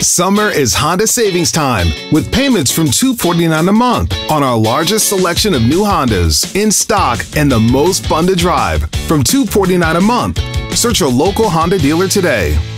Summer is Honda savings time with payments from $249 a month on our largest selection of new Hondas in stock and the most fun to drive from $249 a month. Search your local Honda dealer today.